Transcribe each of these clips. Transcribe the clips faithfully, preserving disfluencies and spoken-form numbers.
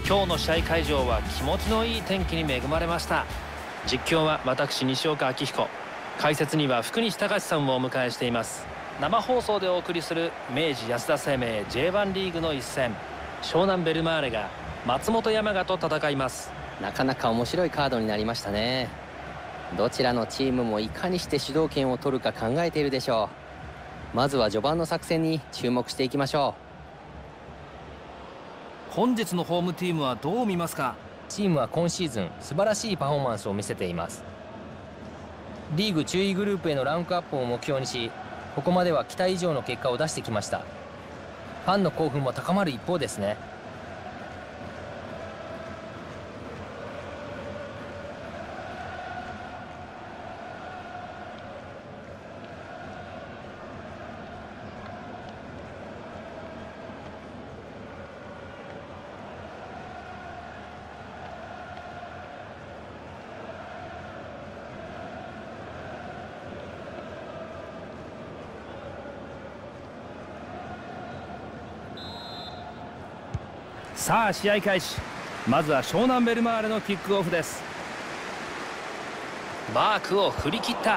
今日の試合会場は気持ちのいい天気に恵まれました。実況は私西岡明彦、解説には福西隆さんをお迎えしています。生放送でお送りする明治安田生命 ジェイワン リーグの一戦、湘南ベルマーレが松本山雅と戦います。 なかなか面白いカードになりましたね。どちらのチームもいかにして主導権を取るか考えているでしょう。まずは序盤の作戦に注目していきましょう。本日のホームチームはどう見ますか？ チームは今シーズン素晴らしいパフォーマンスを見せています。リーグ中位グループへのランクアップを目標にし、ここまでは期待以上の結果を出してきました。ファンの興奮も高まる一方ですね。 さあ試合開始。まずは湘南ベルマーレのキックオフです。マークを振り切った。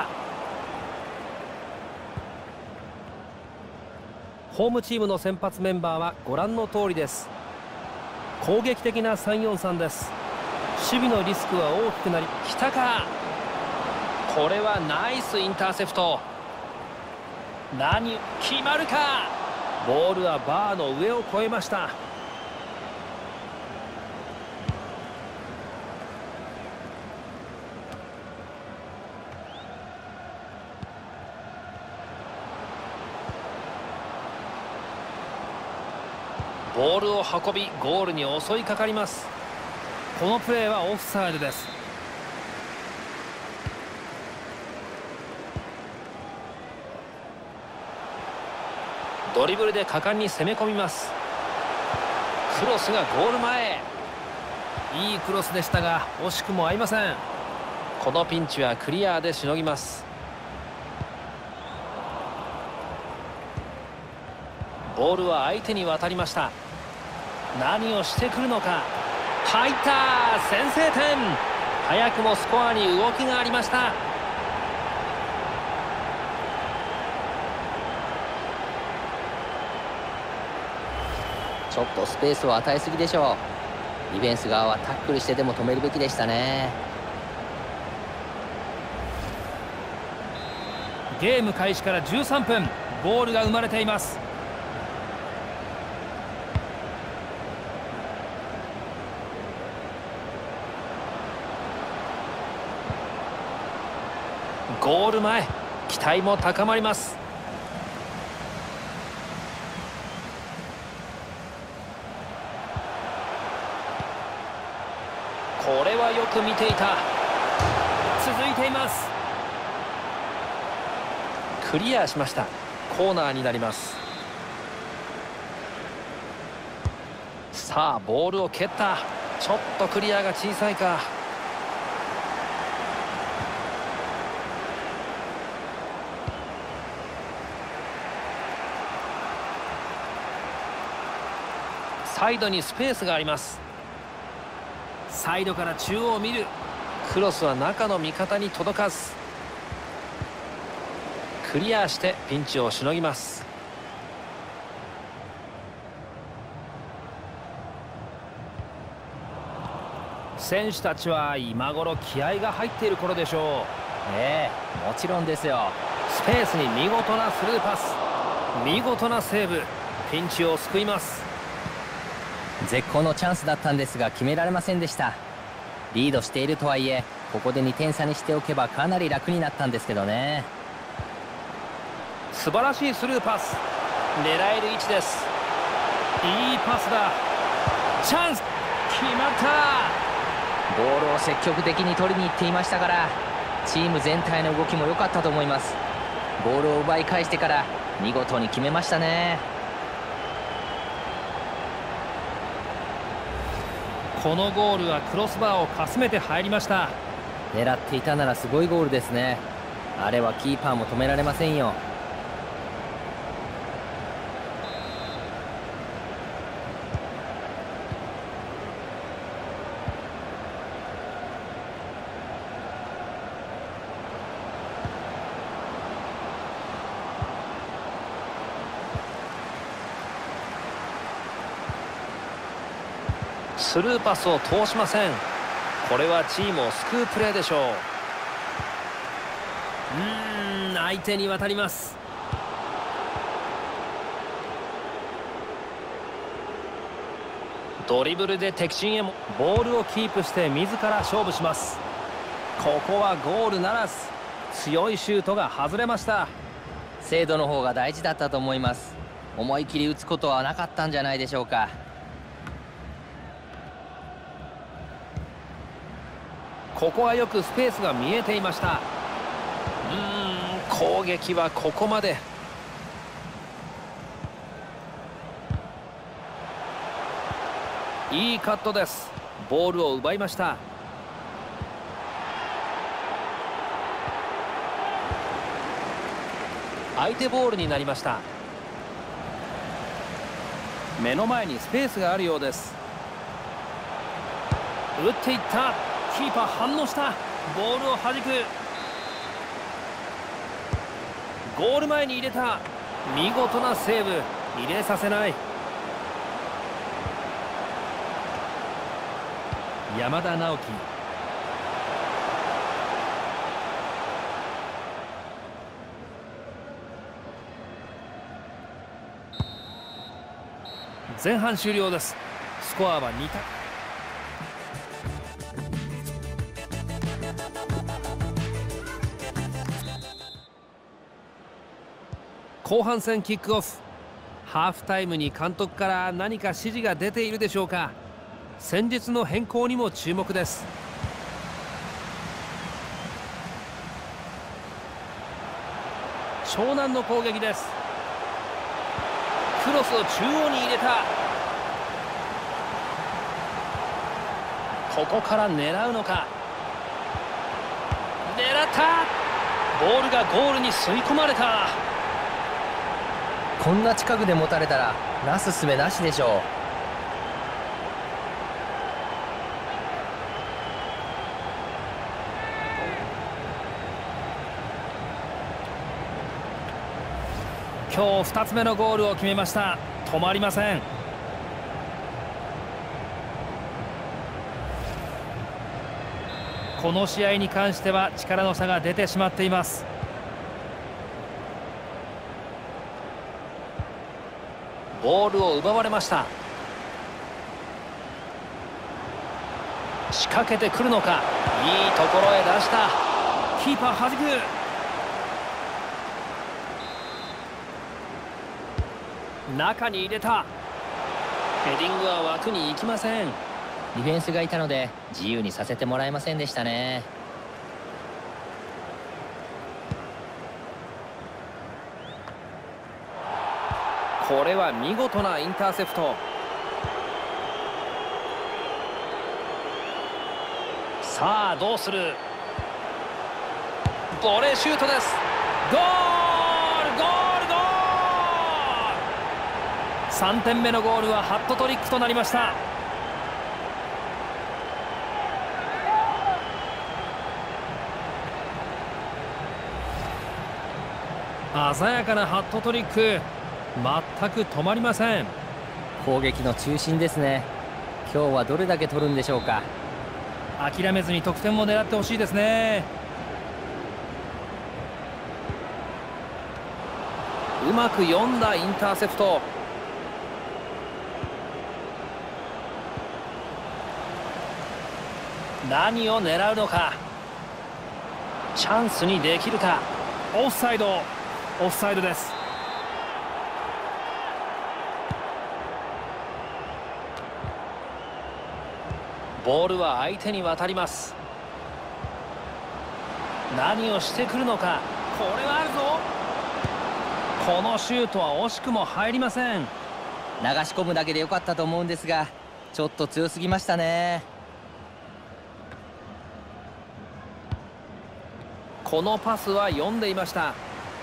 ホームチームの先発メンバーはご覧の通りです。攻撃的な さんよんさん です。守備のリスクは大きくなり、来たか。これはナイスインターセプト。何決まるか。ボールはバーの上を越えました。ボールを運びゴールに襲いかかります。このプレーはオフサイドです。ドリブルで果敢に攻め込みます。クロスがゴール前。いいクロスでしたが惜しくも合いません。このピンチはクリアでしのぎます。ボールは相手に渡りました。何をしてくるのか。入った。先制点。早くもスコアに動きがありました。 ちょっとスペースを与えすぎでしょう。ディフェンス側はタックルしてでも止めるべきでしたね。 ゲーム開始からじゅうさんぷん、ゴールが生まれています。ゴール前、期待も高まります。これはよく見ていた。続いています。クリアしました。コーナーになります。さあボールを蹴った。ちょっとクリアが小さいか。サイドにスペースがあります。サイドから中央を見る。クロスは中の味方に届かず。クリアしてピンチをしのぎます。選手たちは今頃気合が入っている頃でしょう。 ええ、もちろんですよ。 スペースに見事なスルーパス。見事なセーブ。ピンチを救います。 絶好のチャンスだったんですが決められませんでした。リードしているとはいえここでにてん差にしておけばかなり楽になったんですけどね。 素晴らしいスルーパス。狙える位置です。いいパスだ。チャンス。決まった。 ボールを積極的に取りに行っていましたからチーム全体の動きも良かったと思います。ボールを奪い返してから見事に決めましたね。 このゴールはクロスバーをかすめて入りました。 狙っていたならすごいゴールですね。あれはキーパーも止められませんよ。 スルーパスを通しません。これはチームを救うプレーでしょう。うーん、相手に渡ります。ドリブルで敵陣へもボールをキープして自ら勝負します。ここはゴールならず、強いシュートが外れました。 精度の方が大事だったと思います。思い切り打つことはなかったんじゃないでしょうか。 ここはよくスペースが見えていました。うーん、攻撃はここまで。いいカットです。ボールを奪いました。相手ボールになりました。目の前にスペースがあるようです。打っていった。キーパー反応した。ボールを弾く。ゴール前に入れた。見事なセーブ。入れさせない。山田直樹。前半終了です。スコアはにたい。後半戦キックオフ。ハーフタイムに監督から何か指示が出ているでしょうか。戦術の変更にも注目です。湘南の攻撃です。クロスを中央に入れた。ここから狙うのか。狙った。ボールがゴールに吸い込まれた。 こんな近くで持たれたらなすすべなしでしょう。 今日ふたつめのゴールを決めました。止まりません。この試合に関しては力の差が出てしまっています。ボールを奪われました。仕掛けてくるのか。いいところへ出した。キーパー弾く。中に入れた。ヘディングは枠に行きません。 ディフェンスがいたので自由にさせてもらえませんでしたね。 これは見事なインターセプト。さあどうする。ボレーシュートです。ゴールゴールゴール。さんてんめのゴールはハットトリックとなりました。鮮やかなハットトリック。全く止まりません。 攻撃の中心ですね。今日はどれだけ取るんでしょうか。 諦めずに得点も狙ってほしいですね。うまく読んだインターセプト。何を狙うのか。チャンスにできるか。オフサイド。オフサイドです。ボールは相手に渡ります。何をしてくるのか。これはあるぞ。このシュートは惜しくも入りません。 流し込むだけで良かったと思うんですが、ちょっと強すぎましたね。 このパスは読んでいました。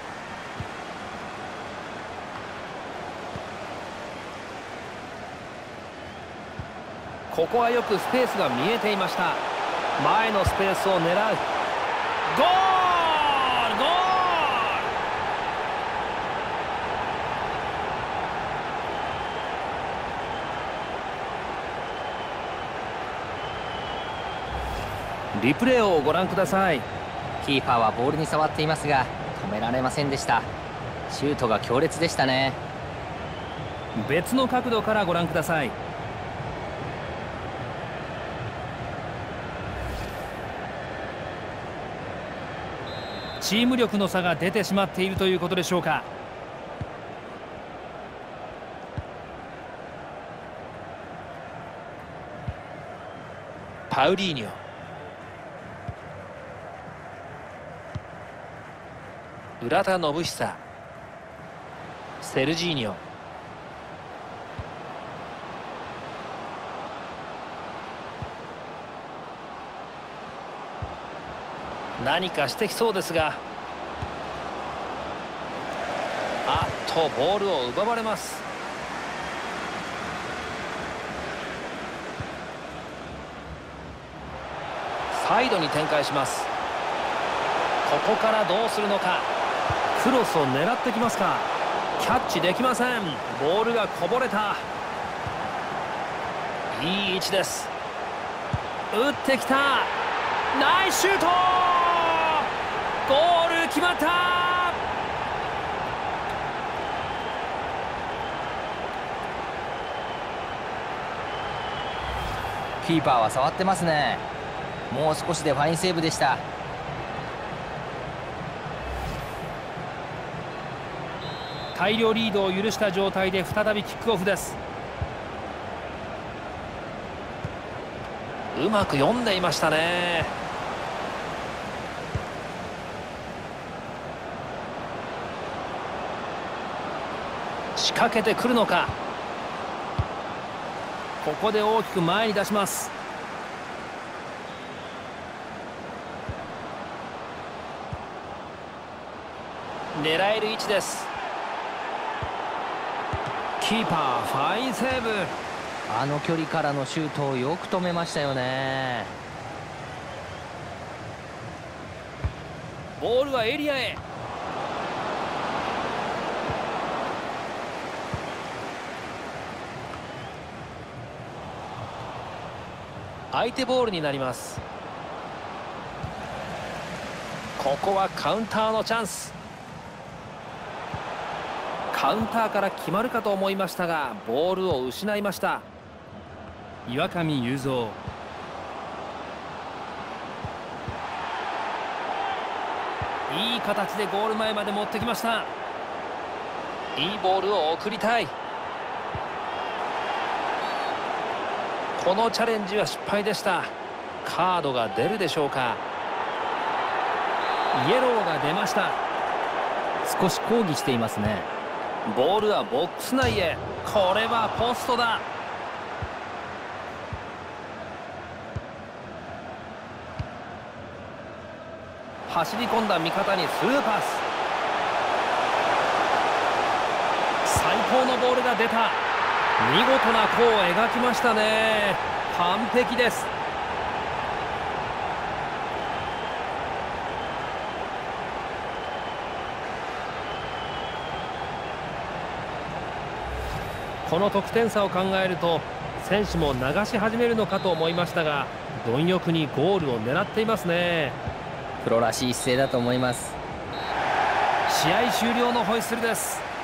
ここはよくスペースが見えていました。前のスペースを狙う。ゴールゴール。 リプレイをご覧ください。 キーパーはボールに触っていますが止められませんでした。シュートが強烈でしたね。 別の角度からご覧ください。チーム力の差が出てしまっているということでしょうか。パウリーニョ、浦田信久、セルジーニョ、何かしてきそうですが、あっとボールを奪われます。サイドに展開します。ここからどうするのか。クロスを狙ってきますか。キャッチできません。ボールがこぼれた。いい位置です。打ってきた。ナイスシュート。ゴール決まった。 キーパーは触ってますね。もう少しでファインセーブでした。 大量リードを許した状態で再びキックオフです。うまく読んでいましたね。仕掛けてくるのか。ここで大きく前に出します。狙える位置です。キーパーファインセーブ。 あの距離からのシュートをよく止めましたよね。 ボールはエリアへ。相手ボールになります。ここはカウンターのチャンス。カウンターから決まるかと思いましたがボールを失いました。岩上雄三、いい形でゴール前まで持ってきました。いいボールを送りたい。このチャレンジは失敗でした。カードが出るでしょうか。イエローが出ました。 少し抗議していますね。 ボールはボックス内へ。これはポストだ。走り込んだ味方にスルーパス。最高のボールが出た。見事な弧を描きましたね。完璧です。この得点差を考えると選手も流し始めるのかと思いましたが貪欲にゴールを狙っていますね。 プロらしい姿勢だと思います。 試合終了のホイッスルです。